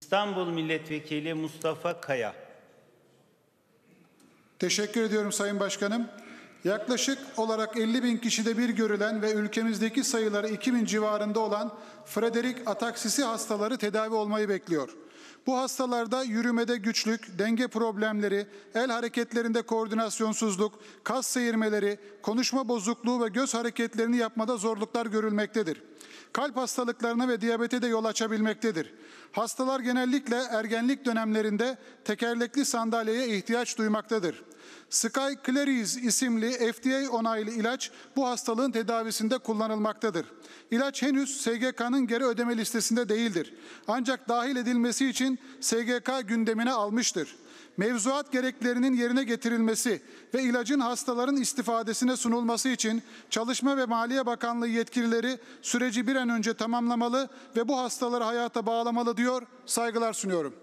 İstanbul Milletvekili Mustafa Kaya. Teşekkür ediyorum Sayın Başkanım. Yaklaşık olarak 50.000 kişide bir görülen ve ülkemizdeki sayıları 2.000 civarında olan Friedreich ataksisi hastaları tedavi olmayı bekliyor. Bu hastalarda yürümede güçlük, denge problemleri, el hareketlerinde koordinasyonsuzluk, kas seyirmeleri, konuşma bozukluğu ve göz hareketlerini yapmada zorluklar görülmektedir. Kalp hastalıklarına ve diyabete de yol açabilmektedir. Hastalar genellikle ergenlik dönemlerinde tekerlekli sandalyeye ihtiyaç duymaktadır. Skyclarys isimli FDA onaylı ilaç bu hastalığın tedavisinde kullanılmaktadır. İlaç henüz SGK'nın geri ödeme listesinde değildir. Ancak dahil edilmesi için SGK gündemine almıştır. Mevzuat gereklerinin yerine getirilmesi ve ilacın hastaların istifadesine sunulması için Çalışma ve Maliye Bakanlığı yetkilileri süreci bir an önce tamamlamalı ve bu hastaları hayata bağlamalı diyor, saygılar sunuyorum.